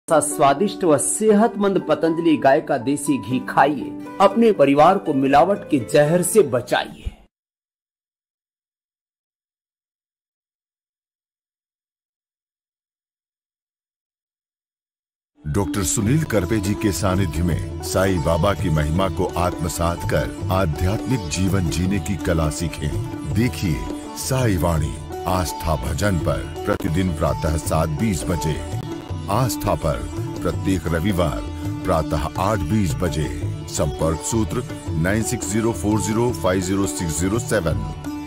सा स्वादिष्ट व सेहतमंद पतंजलि गाय का देसी घी खाइए, अपने परिवार को मिलावट के जहर से बचाइए। डॉक्टर सुनील करपे जी के सानिध्य में साईं बाबा की महिमा को आत्मसात कर आध्यात्मिक जीवन जीने की कला सीखें। देखिए साई वाणी आस्था भजन पर प्रतिदिन प्रातः 7:20 बजे, आस्था पर प्रत्येक रविवार प्रातः 8:20 बजे। संपर्क सूत्र 9604050607।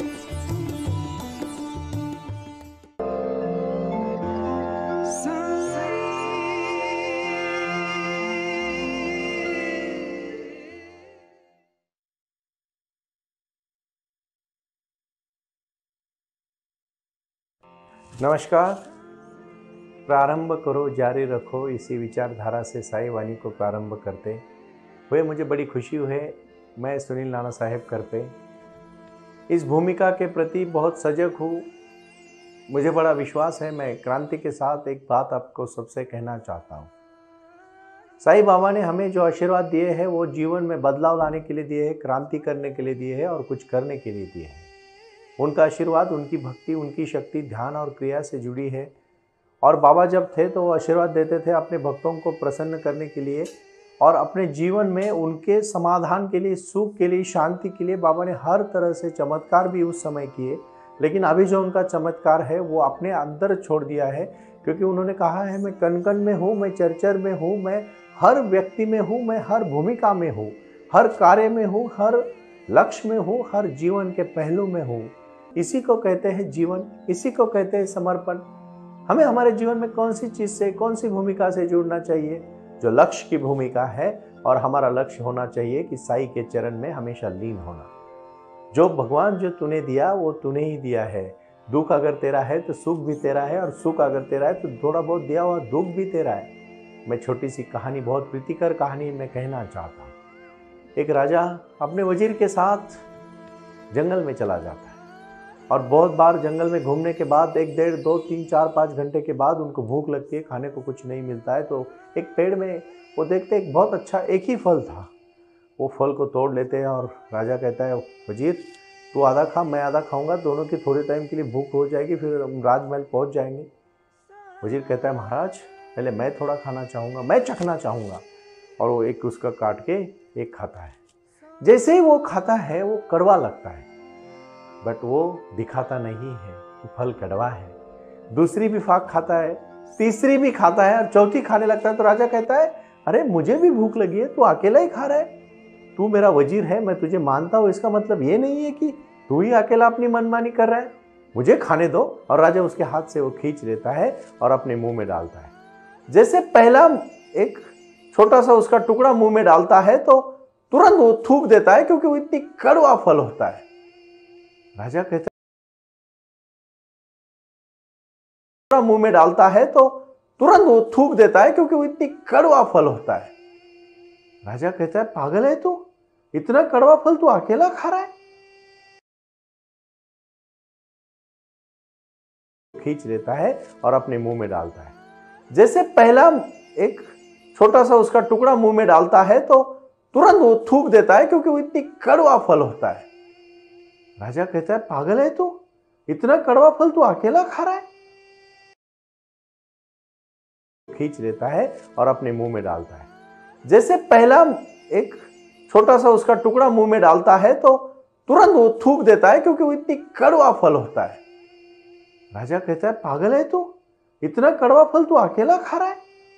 नमस्कार। प्रारंभ करो जारी रखो, इसी विचारधारा से साई वाणी को प्रारंभ करते हुए मुझे बड़ी खुशी है। मैं सुनील नाना साहेब करपे इस भूमिका के प्रति बहुत सजग हूँ। मुझे बड़ा विश्वास है। मैं क्रांति के साथ एक बात आपको सबसे कहना चाहता हूँ। साई बाबा ने हमें जो आशीर्वाद दिए हैं वो जीवन में बदलाव लाने के लिए दिए हैं, क्रांति करने के लिए दिए हैं और कुछ करने के लिए दिए हैं। उनका आशीर्वाद, उनकी भक्ति, उनकी शक्ति ध्यान और क्रिया से जुड़ी है। और बाबा जब थे तो वो आशीर्वाद देते थे अपने भक्तों को प्रसन्न करने के लिए और अपने जीवन में उनके समाधान के लिए, सुख के लिए, शांति के लिए बाबा ने हर तरह से चमत्कार भी उस समय किए। लेकिन अभी जो उनका चमत्कार है वो अपने अंदर छोड़ दिया है, क्योंकि उन्होंने कहा है मैं कण कण में हूँ, मैं चरचर में हूँ, मैं हर व्यक्ति में हूँ, मैं हर भूमिका में हूँ, हर कार्य में हूँ, हर लक्ष्य में हूँ, हर जीवन के पहलू में हूँ। इसी को कहते हैं जीवन, इसी को कहते हैं समर्पण। हमें हमारे जीवन में कौन सी चीज से, कौन सी भूमिका से जुड़ना चाहिए? जो लक्ष्य की भूमिका है, और हमारा लक्ष्य होना चाहिए कि साई के चरण में हमेशा लीन होना। जो भगवान जो तूने दिया वो तूने ही दिया है। दुख अगर तेरा है तो सुख भी तेरा है, और सुख अगर तेरा है तो थोड़ा बहुत दिया हुआ दुख भी तेरा है। मैं छोटी सी कहानी, बहुत प्रीतिकर कहानी मैं कहना चाहता हूँ। एक राजा अपने वजीर के साथ जंगल में चला जाता है, और बहुत बार जंगल में घूमने के बाद 1, 1.5, 2, 3, 4, 5 घंटे के बाद उनको भूख लगती है, खाने को कुछ नहीं मिलता है। तो एक पेड़ में वो देखते एक बहुत अच्छा एक ही फल था। वो फल को तोड़ लेते हैं और राजा कहता है वजीर तू आधा खा, मैं आधा खाऊंगा, दोनों की थोड़े टाइम के लिए भूख हो जाएगी, फिर हम राजमहल पहुंच जाएंगे। वजीर कहता है महाराज पहले मैं थोड़ा खाना चाहूँगा, मैं चखना चाहूँगा। और वो एक उसका काट के एक खाता है। जैसे ही वो खाता है वो कड़वा लगता है, बट वो दिखाता नहीं है कि फल कड़वा है। दूसरी भी फाक खाता है, तीसरी भी खाता है, और चौथी खाने लगता है। तो राजा कहता है अरे मुझे भी भूख लगी है, तू अकेला ही खा रहा है। तू मेरा वजीर है, मैं तुझे मानता हूँ, इसका मतलब ये नहीं है कि तू ही अकेला अपनी मनमानी कर रहा है, मुझे खाने दो। और राजा उसके हाथ से वो खींच लेता है और अपने मुंह में डालता है। जैसे पहला एक छोटा सा उसका टुकड़ा मुंह में डालता है तो तुरंत वो थूक देता है, क्योंकि वो इतनी कड़वा फल होता है। राजा कहता है मुंह में डालता है तो तुरंत वो थूक देता है, क्योंकि वो इतनी कड़वा फल होता है। राजा कहता है पागल है तू, इतना कड़वा फल तू अकेला खा रहा है। खींच लेता है और अपने मुंह में डालता है। जैसे पहला एक छोटा सा उसका टुकड़ा मुंह में डालता है तो तुरंत वो थूक देता है, क्योंकि वो इतनी कड़वा फल होता है। राजा कहता है पागल है तू, इतना कड़वा फल तू अकेला खा रहा है। खींच लेता है और अपने मुंह में डालता है। जैसे पहला एक छोटा सा उसका टुकड़ा मुंह में डालता है तो तुरंत वो थूक देता है, क्योंकि वो इतनी कड़वा फल होता है। राजा कहता है पागल है तू, इतना कड़वा फल तू अकेला खा रहा है।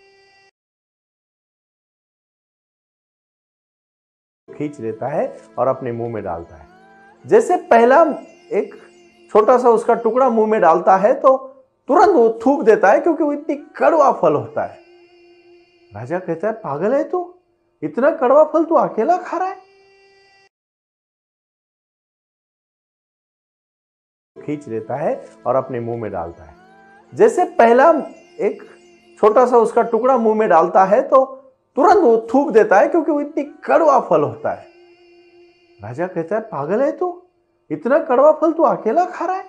खींच लेता है और अपने मुंह में डालता है। जैसे पहला एक छोटा सा उसका टुकड़ा मुंह में डालता है तो तुरंत वो थूक देता है, क्योंकि वो इतनी कड़वा फल होता है। राजा कहता है पागल है तू, इतना कड़वा फल तू अकेला खा रहा है। खींच लेता है और अपने मुंह में डालता है। जैसे पहला एक छोटा सा उसका टुकड़ा मुंह में डालता है तो तुरंत वो थूक देता है, क्योंकि वो इतनी कड़वा फल होता है। राजा कहता है पागल है तू, इतना कड़वा फल तू अकेला खा रहा है।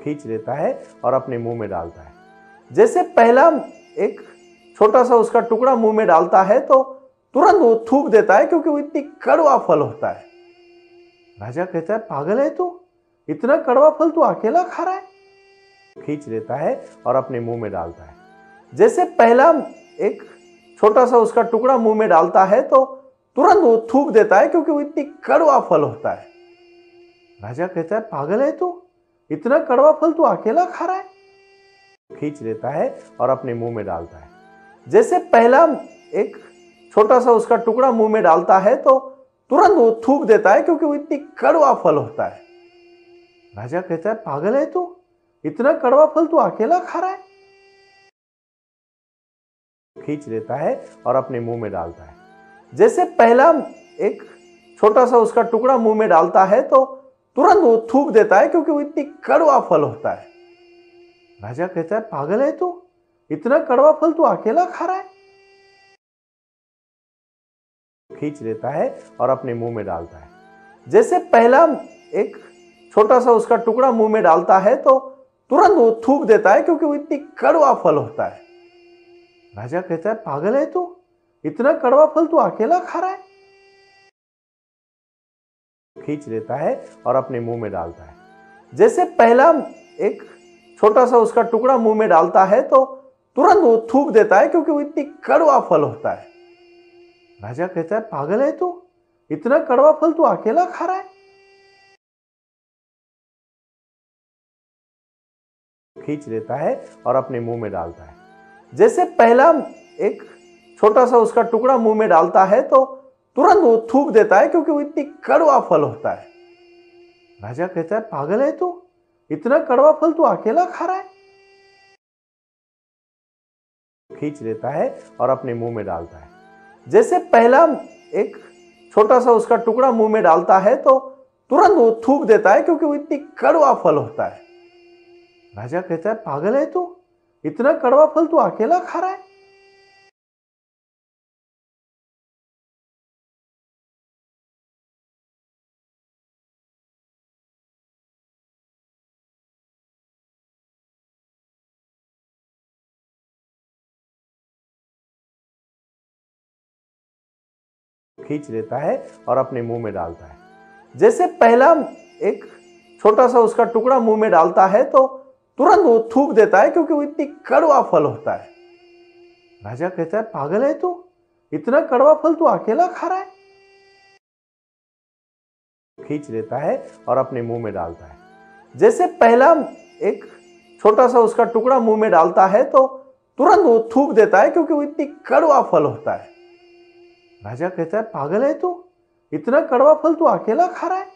खींच लेता है और अपने मुंह में डालता है। जैसे पहला एक छोटा सा उसका टुकड़ा मुंह में डालता है तो तुरंत वो थूक देता है, क्योंकि वो इतनी कड़वा फल होता है। राजा कहता है, पागल है तू, इतना कड़वा फल तू अकेला खा रहा है? खींच लेता है और अपने मुंह में डालता है। जैसे पहला एक छोटा सा उसका टुकड़ा मुंह में डालता है तो तुरंत वो थूक देता है, क्योंकि वो इतनी कड़वा फल होता है। राजा कहता है, पागल है तू, इतना कड़वा फल तू अकेला खा रहा है? खींच लेता है और अपने मुंह में डालता है। जैसे पहला एक छोटा सा उसका टुकड़ा मुंह में डालता है तो तुरंत वो थूक देता है, क्योंकि वो इतनी कड़वा फल होता है। राजा कहता है, पागल है तू, इतना कड़वा फल तू अकेला खा रहा है? खींच लेता है और अपने मुंह में डालता है। जैसे पहला एक छोटा सा उसका टुकड़ा मुंह में डालता है तो तुरंत वो थूक देता है, क्योंकि वो इतनी कड़वा फल होता है। राजा कहता है, पागल है तू, इतना कड़वा फल तू अकेला खा रहा है? खींच लेता है और अपने मुंह में डालता है। जैसे पहला एक छोटा सा उसका टुकड़ा मुंह में डालता है तो तुरंत वो थूक देता है, क्योंकि वो इतनी कड़वा फल होता है। राजा कहता है, पागल है तू, इतना कड़वा फल तू अकेला खा रहा है? खींच लेता है और अपने मुंह में डालता है। जैसे पहला एक छोटा सा उसका टुकड़ा मुंह में डालता है तो तुरंत वो थूक देता है, क्योंकि वो इतनी कड़वा फल होता है। राजा कहता है, पागल है तू, इतना कड़वा फल तू अकेला खा रहा है? खींच लेता है और अपने मुंह में डालता है। जैसे पहला एक छोटा सा उसका टुकड़ा मुंह में डालता है तो तुरंत वो थूक देता है, क्योंकि वो इतनी कड़वा फल होता है। राजा कहता है, पागल है तू, इतना कड़वा फल तू अकेला खा रहा है? खींच लेता है और अपने मुंह में डालता है। जैसे पहला एक छोटा सा उसका टुकड़ा मुंह में डालता है तो तुरंत वो थूक देता है, क्योंकि वो इतनी कड़वा फल होता है। राजा कहता है, पागल है तू, इतना कड़वा फल तू अकेला खा रहा है? खींच लेता है और अपने मुंह में डालता है। जैसे पहला एक छोटा सा उसका टुकड़ा मुंह में डालता है तो तुरंत वो थूक देता है, क्योंकि वो इतनी कड़वा फल होता है। राजा कहता है, पागल है तू, इतना कड़वा फल तू अकेला खा रहा है? खींच लेता है और अपने मुंह में डालता है। जैसे पहला एक छोटा सा उसका टुकड़ा मुंह में डालता है तो तुरंत वो थूक देता है, क्योंकि वो इतनी कड़वा फल होता है। राजा कहता है, पागल है तू, इतना कड़वा फल तू अकेला खा रहा है?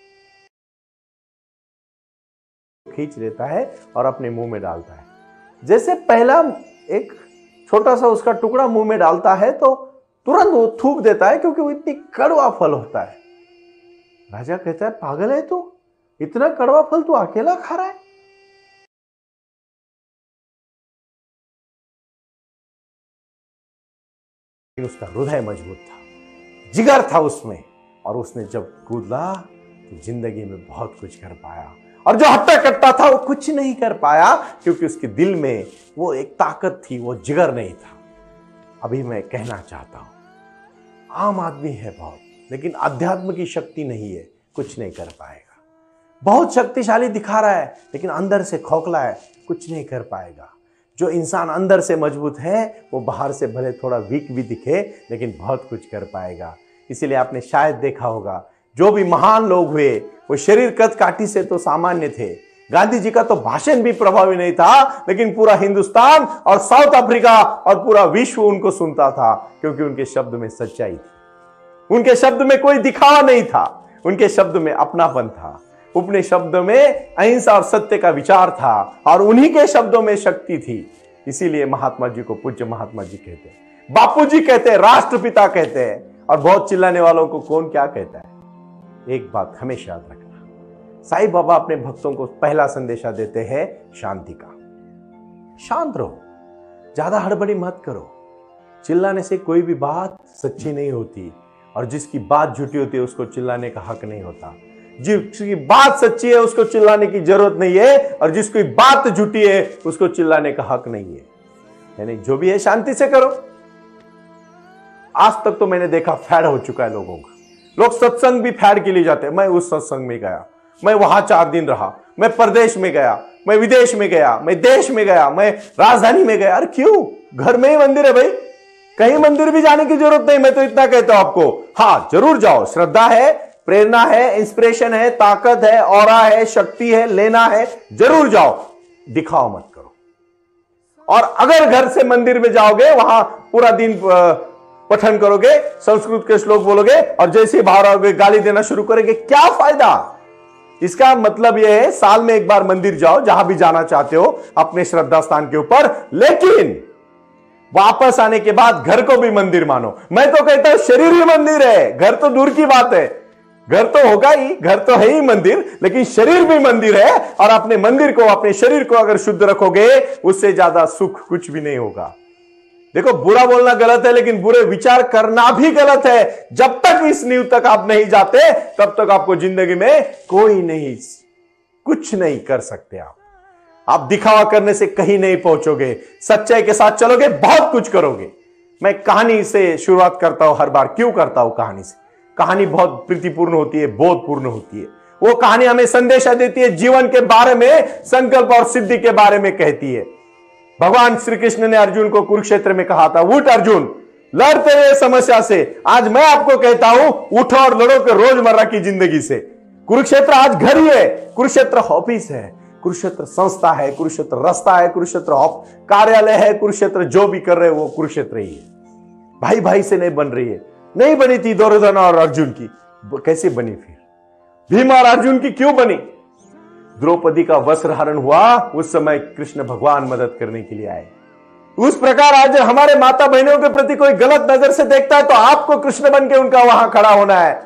खींच लेता है और अपने मुंह में डालता है। जैसे पहला एक छोटा सा उसका टुकड़ा मुंह में डालता है तो तुरंत वो थूक देता है, क्योंकि वो इतनी कड़वा फल होता है। राजा कहता है, पागल है तू, इतना कड़वा फल तू अकेला खा रहा है? उसका हृदय मजबूत था, जिगर था उसमें, और उसने जब कूदा तो जिंदगी में बहुत कुछ कर पाया। और जो हट्टा कट्टा था वो कुछ नहीं कर पाया, क्योंकि उसके दिल में वो एक ताकत थी, वो जिगर नहीं था। अभी मैं कहना चाहता हूं, आम आदमी है बहुत, लेकिन अध्यात्म की शक्ति नहीं है, कुछ नहीं कर पाएगा। बहुत शक्तिशाली दिखा रहा है, लेकिन अंदर से खोखला है, कुछ नहीं कर पाएगा। जो इंसान अंदर से मजबूत है वो बाहर से भले थोड़ा वीक भी दिखे, लेकिन बहुत कुछ कर पाएगा। इसीलिए आपने शायद देखा होगा, जो भी महान लोग हुए वो शरीर कद काठी से तो सामान्य थे। गांधी जी का तो भाषण भी प्रभावी नहीं था, लेकिन पूरा हिंदुस्तान और साउथ अफ्रीका और पूरा विश्व उनको सुनता था, क्योंकि उनके शब्द में सच्चाई थी, उनके शब्द में कोई दिखावा नहीं था, उनके शब्द में अपनापन था, अपने शब्दों में अहिंसा और सत्य का विचार था, और उन्हीं के शब्दों में शक्ति थी। इसीलिए महात्मा जी को पूज्य महात्मा जी कहते हैं, बापू जी कहते हैं, राष्ट्रपिता कहते हैं, और बहुत चिल्लाने वालों को कौन क्या कहता है। एक बात हमेशा याद रखना, साईं बाबा अपने भक्तों को पहला संदेशा देते हैं शांति का। शांत रहो, ज्यादा हड़बड़ी मत करो। चिल्लाने से कोई भी बात सच्ची नहीं होती, और जिसकी बात झूठी होती है उसको चिल्लाने का हक नहीं होता। जिसकी बात सच्ची है उसको चिल्लाने की जरूरत नहीं है, और जिसकी बात झूठी है उसको चिल्लाने का हक नहीं है। यानी जो भी है शांति से करो। आज तक तो मैंने देखा फैड हो चुका है लोगों का। लोग सत्संग भी फैड के लिए जाते हैं। मैं उस सत्संग में गया, मैं वहां 4 दिन रहा, मैं प्रदेश में गया, मैं विदेश में गया, मैं देश में गया, मैं राजधानी में गया। अरे क्यों? घर में ही मंदिर है भाई, कहीं मंदिर भी जाने की जरूरत नहीं। मैं तो इतना कहता हूं आपको, हाँ जरूर जाओ, श्रद्धा है, प्रेरणा है, इंस्पिरेशन है, ताकत है, ऑरा है, शक्ति है, लेना है, जरूर जाओ, दिखाओ मत करो। और अगर घर से मंदिर में जाओगे, वहां पूरा दिन पठन करोगे, संस्कृत के श्लोक बोलोगे और जैसे बाहर आओगे गाली देना शुरू करेंगे, क्या फायदा? इसका मतलब यह है साल में एक बार मंदिर जाओ, जहां भी जाना चाहते हो अपने श्रद्धा स्थान के ऊपर, लेकिन वापस आने के बाद घर को भी मंदिर मानो। मैं तो कहता हूं शरीर ही मंदिर है, घर तो दूर की बात है। घर तो होगा ही, घर तो है ही मंदिर, लेकिन शरीर भी मंदिर है। और अपने मंदिर को, अपने शरीर को अगर शुद्ध रखोगे, उससे ज्यादा सुख कुछ भी नहीं होगा। देखो, बुरा बोलना गलत है, लेकिन बुरे विचार करना भी गलत है। जब तक इस नींव तक आप नहीं जाते, तब तक आपको जिंदगी में कोई नहीं, कुछ नहीं कर सकते। आप दिखावा करने से कहीं नहीं पहुंचोगे। सच्चाई के साथ चलोगे, बहुत कुछ करोगे। मैं कहानी से शुरुआत करता हूं हर बार। क्यों करता हूं कहानी से? कहानी बहुत प्रीतिपूर्ण होती है, बोधपूर्ण होती है। वो कहानी हमें संदेशा देती है, जीवन के बारे में, संकल्प और सिद्धि के बारे में कहती है। भगवान श्री कृष्ण ने अर्जुन को कुरुक्षेत्र में कहा था, उठ अर्जुन, लड़ते हुए समस्या से। आज मैं आपको कहता हूं, उठो और लड़ो के रोजमर्रा की जिंदगी से। कुरुक्षेत्र आज घर ही है, कुरुक्षेत्र ऑफिस है, कुरुक्षेत्र संस्था है, कुरुक्षेत्र रास्ता है, कुरुक्षेत्र कार्यालय है, कुरुक्षेत्र जो भी कर रहे हैं वो कुरुक्षेत्र ही है। भाई भाई से नहीं बन रही है। नहीं बनी थी दुर्योधन और अर्जुन की, कैसे बनी फिर? भीम और अर्जुन की क्यों बनी? द्रौपदी का वस्त्रहरण हुआ, उस समय कृष्ण भगवान मदद करने के लिए आए। उस प्रकार आज हमारे माता बहनों के प्रति कोई गलत नजर से देखता है, तो आपको कृष्ण बन के उनका वहां खड़ा होना है।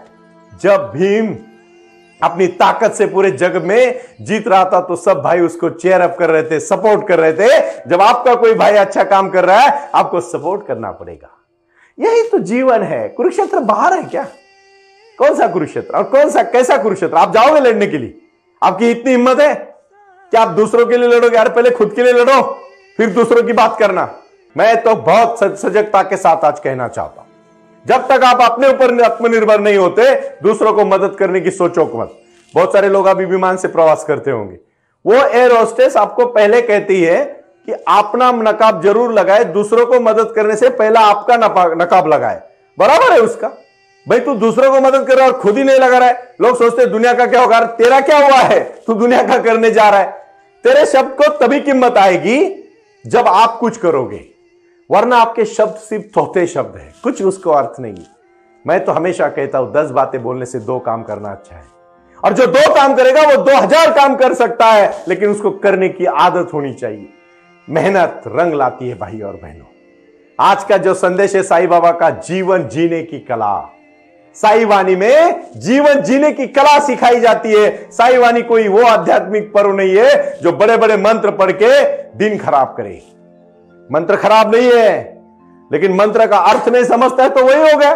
जब भीम अपनी ताकत से पूरे जग में जीत रहा था, तो सब भाई उसको चेयर अप कर रहे थे, सपोर्ट कर रहे थे। जब आपका कोई भाई अच्छा काम कर रहा है, आपको सपोर्ट करना पड़ेगा। यही तो जीवन है। कुरुक्षेत्र बाहर है क्या? कौन सा कुरुक्षेत्र और कौन सा कैसा कुरुक्षेत्र? आप जाओगे लड़ने के लिए? आपकी इतनी हिम्मत है कि आप दूसरों के लिए लड़ोगे? यार पहले खुद के लिए लड़ो, फिर दूसरों की बात करना। मैं तो बहुत सजगता के साथ आज कहना चाहता हूं, जब तक आप अपने ऊपर आत्मनिर्भर नहीं होते, दूसरों को मदद करने की सोचो मत। बहुत सारे लोग अभी विमान से प्रवास करते होंगे। वो एयर होस्टेस आपको पहले कहती है कि अपना नकाब जरूर लगाए, दूसरों को मदद करने से पहला आपका नकाब लगाए। बराबर है उसका। भाई तू दूसरों को मदद कर रहा है और खुद ही नहीं लगा रहा है। लोग सोचते हैं दुनिया का क्या होगा। तेरा क्या हुआ है? तू दुनिया का करने जा रहा है। तेरे शब्द को तभी कीमत आएगी जब आप कुछ करोगे, वरना आपके शब्द सिर्फ थोथे शब्द है, कुछ उसको अर्थ नहीं। मैं तो हमेशा कहता हूं 10 बातें बोलने से 2 काम करना अच्छा है। और जो 2 काम करेगा वो 2000 काम कर सकता है, लेकिन उसको करने की आदत होनी चाहिए। मेहनत रंग लाती है भाई और बहनों। आज का जो संदेश है साईं बाबा का, जीवन जीने की कला। साईं वाणी में जीवन जीने की कला सिखाई जाती है। साईं वाणी कोई वो आध्यात्मिक पर्व नहीं है जो बड़े बड़े मंत्र पढ़ के दिन खराब करे। मंत्र खराब नहीं है, लेकिन मंत्र का अर्थ नहीं समझता है तो वही हो गया।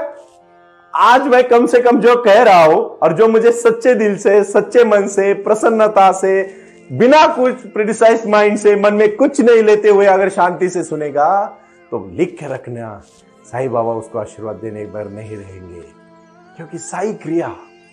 आज मैं कम से कम जो कह रहा हूं और जो मुझे सच्चे दिल से, सच्चे मन से, प्रसन्नता से, बिना कुछ प्रिटिसाइज माइंड से, मन में कुछ नहीं लेते हुए अगर शांति से सुनेगा, तो लिख के रखना, साईं बाबा उसको आशीर्वाद देने पर नहीं रहेंगे। क्योंकि साई क्रिया,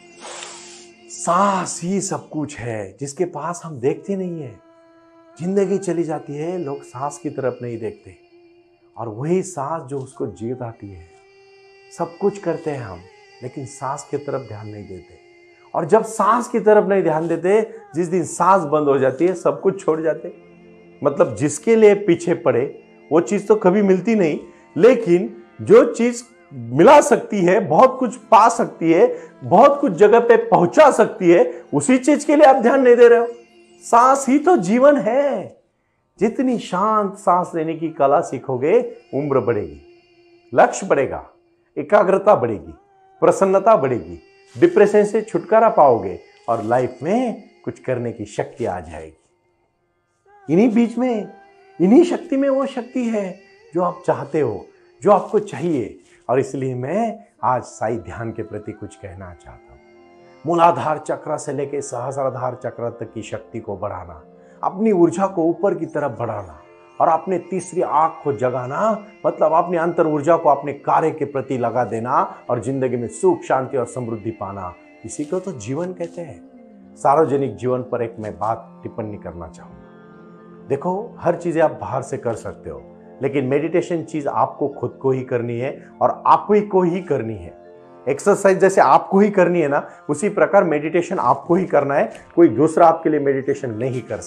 सांस ही सब कुछ है, जिसके पास हम देखते नहीं है। जिंदगी चली जाती है, लोग सांस की तरफ नहीं देखते, और वही सांस जो उसको जीत आती है। सब कुछ करते हैं हम, लेकिन सांस की तरफ ध्यान नहीं देते। और जब सांस की तरफ नहीं ध्यान देते, जिस दिन सांस बंद हो जाती है, सब कुछ छोड़ जाते। मतलब जिसके लिए पीछे पड़े वो चीज तो कभी मिलती नहीं, लेकिन जो चीज मिला सकती है, बहुत कुछ पा सकती है, बहुत कुछ जगह पे पहुंचा सकती है, उसी चीज के लिए आप ध्यान नहीं दे रहे हो। सांस ही तो जीवन है। जितनी शांत सांस लेने की कला सीखोगे, उम्र बढ़ेगी, लक्ष्य बढ़ेगा, एकाग्रता बढ़ेगी, प्रसन्नता बढ़ेगी, डिप्रेशन से छुटकारा पाओगे और लाइफ में कुछ करने की शक्ति आ जाएगी। इन्हीं बीच में, इन्हीं शक्ति में वो शक्ति है जो आप चाहते हो, जो आपको चाहिए। और इसलिए मैं आज साईं ध्यान के प्रति कुछ कहना चाहता हूं। मूलाधार चक्र से लेकर सहस्राधार चक्र तक की शक्ति को बढ़ाना, अपनी ऊर्जा को ऊपर की तरफ बढ़ाना और अपने तीसरी आंख को जगाना, मतलब अपनी अंतर ऊर्जा को अपने कार्य के प्रति लगा देना और जिंदगी में सुख, शांति और समृद्धि पाना। इसी को तो जीवन कहते हैं। सार्वजनिक जीवन पर एक मैं बात टिप्पणी करना चाहूंगा। देखो, हर चीजें आप बाहर से कर सकते हो, लेकिन मेडिटेशन चीज आपको खुद को ही करनी है और आप ही को ही करनी है। एक्सरसाइज जैसे आपको ही करनी है ना, उसी प्रकार मेडिटेशन आपको ही करना है। कोई दूसरा आपके लिए मेडिटेशन नहीं कर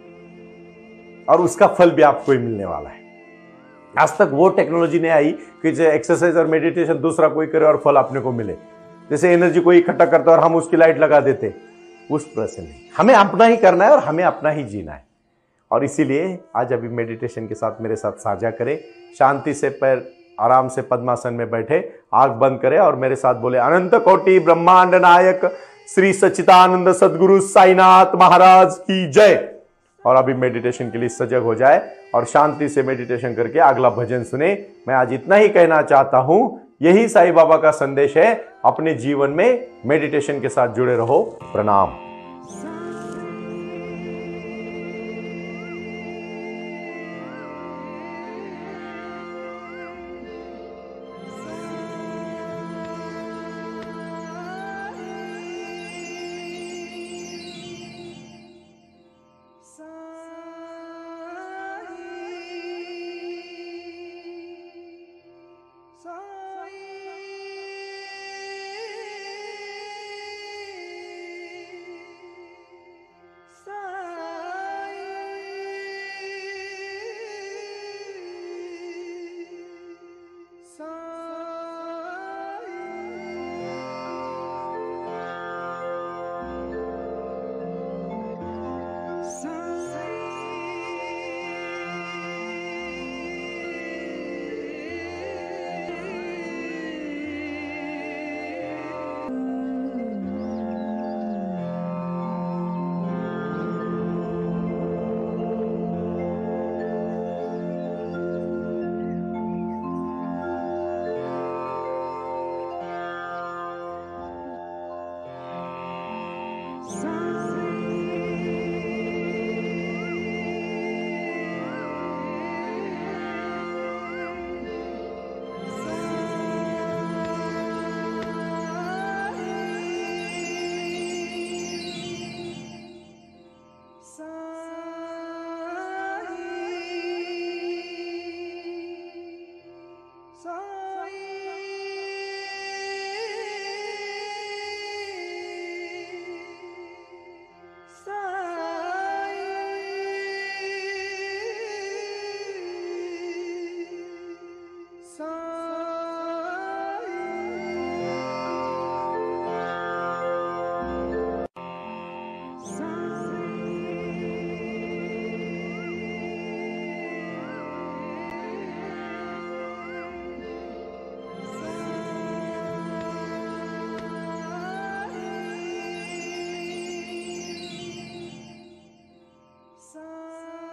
सकता और उसका फल भी आपको ही मिलने वाला है। आज तक वो टेक्नोलॉजी नहीं आई कि जो एक्सरसाइज और मेडिटेशन दूसरा कोई करे और फल अपने को मिले। जैसे एनर्जी को इकट्ठा करता है और हम उसकी लाइट लगा देते, उस तरह से नहीं। हमें अपना ही करना है और हमें अपना ही जीना है। और इसीलिए आज अभी मेडिटेशन के साथ मेरे साथ साझा करें। शांति से पैर आराम से पद्मासन में बैठे, आंख बंद करें और मेरे साथ बोले, अनंत कोटि ब्रह्मांड नायक श्री सच्चिदानंद सदगुरु साईनाथ महाराज की जय। और अभी मेडिटेशन के लिए सजग हो जाए और शांति से मेडिटेशन करके अगला भजन सुने। मैं आज इतना ही कहना चाहता हूं। यही साईं बाबा का संदेश है। अपने जीवन में मेडिटेशन के साथ जुड़े रहो। प्रणाम।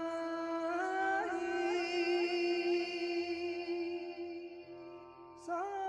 So